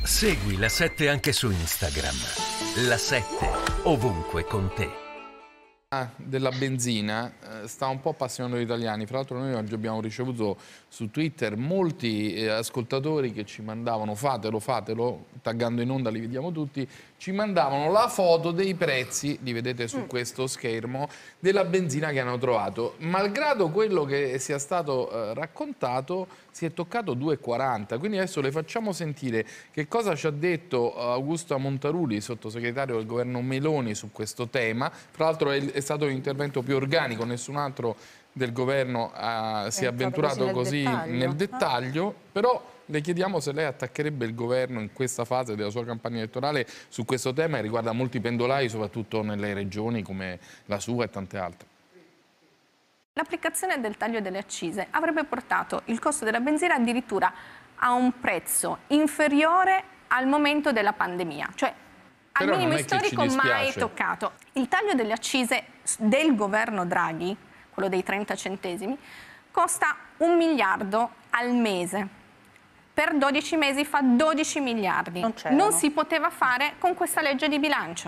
Segui La 7 anche su Instagram. La 7 ovunque con te. Della benzina sta un po' appassionando gli italiani. Fra l'altro noi oggi abbiamo ricevuto su Twitter molti ascoltatori che ci mandavano fatelo, taggando in onda li vediamo tutti, ci mandavano la foto dei prezzi, li vedete su questo schermo, della benzina che hanno trovato. Malgrado quello che sia stato raccontato, si è toccato 2,40. Quindi adesso le facciamo sentire che cosa ci ha detto Augusto Montaruli, sottosegretario del governo Meloni, su questo tema. Tra l'altro è stato un intervento più organico, nessun altro del governo si è avventurato così nel dettaglio, però le chiediamo se lei attaccherebbe il governo in questa fase della sua campagna elettorale su questo tema che riguarda molti pendolari, soprattutto nelle regioni come la sua e tante altre. L'applicazione del taglio delle accise avrebbe portato il costo della benzina addirittura a un prezzo inferiore al momento della pandemia, cioè al minimo storico mai toccato. Il taglio delle accise del governo Draghi, quello dei 30 centesimi, costa 1 miliardo al mese. Per 12 mesi fa 12 miliardi. Non si poteva fare con questa legge di bilancio.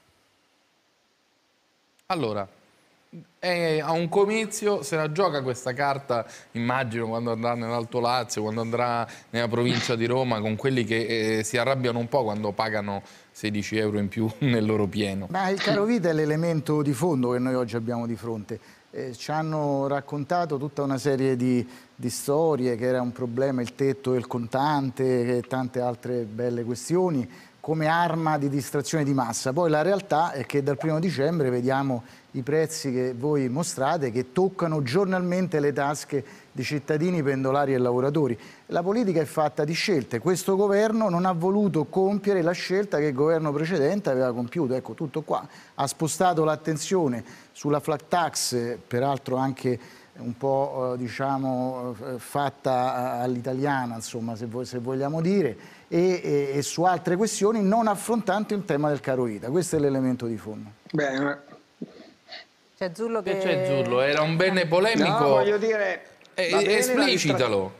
Allora, a un comizio se la gioca questa carta, immagino, quando andrà nell'Alto Lazio, quando andrà nella provincia di Roma, con quelli che si arrabbiano un po' quando pagano 16 euro in più nel loro pieno. Ma il carovita è l'elemento di fondo che noi oggi abbiamo di fronte. Ci hanno raccontato tutta una serie di storie, che era un problema il tetto del contante e tante altre belle questioni, come arma di distrazione di massa. Poi la realtà è che dal 1° dicembre vediamo i prezzi che voi mostrate, che toccano giornalmente le tasche di cittadini, pendolari e lavoratori. La politica è fatta di scelte. Questo governo non ha voluto compiere la scelta che il governo precedente aveva compiuto. Ecco, tutto qua. Ha spostato l'attenzione sulla flat tax, peraltro anche un po' diciamo fatta all'italiana, insomma, se vogliamo dire, e su altre questioni, non affrontando il tema del carovita. Questo è l'elemento di fondo. Bene. C'è Zullo che... C'è Zullo, era un bene polemico. No, voglio dire... esplicitalo.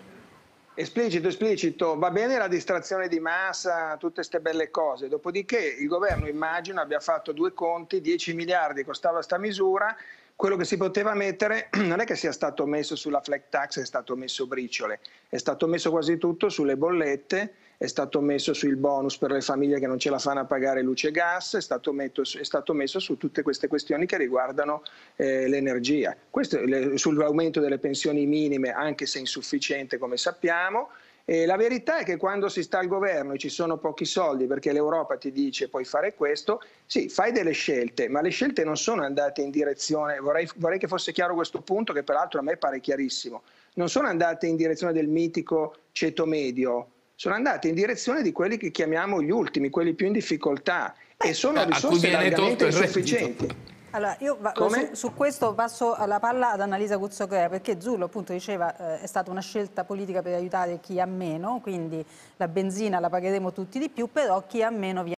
Esplicito, va bene la distrazione di massa, tutte queste belle cose, dopodiché il governo, immagino, abbia fatto due conti, 10 miliardi costava sta misura, quello che si poteva mettere non è che sia stato messo sulla flat tax, è stato messo briciole, è stato messo quasi tutto sulle bollette, è stato messo sul bonus per le famiglie che non ce la fanno a pagare luce e gas, è stato messo su tutte queste questioni che riguardano l'energia, sull'aumento delle pensioni minime, anche se insufficiente come sappiamo. La verità è che quando si sta al governo e ci sono pochi soldi perché l'Europa ti dice puoi fare questo, sì, fai delle scelte, ma le scelte non sono andate in direzione, vorrei che fosse chiaro questo punto, che peraltro a me pare chiarissimo, non sono andate in direzione del mitico ceto medio, sono andate in direzione di quelli che chiamiamo gli ultimi, quelli più in difficoltà, e sono risorse largamente insufficienti. Allora, io su questo passo la palla ad Annalisa Cuzzocrea, perché Zullo appunto diceva è stata una scelta politica per aiutare chi ha meno, quindi la benzina la pagheremo tutti di più, però chi ha meno viene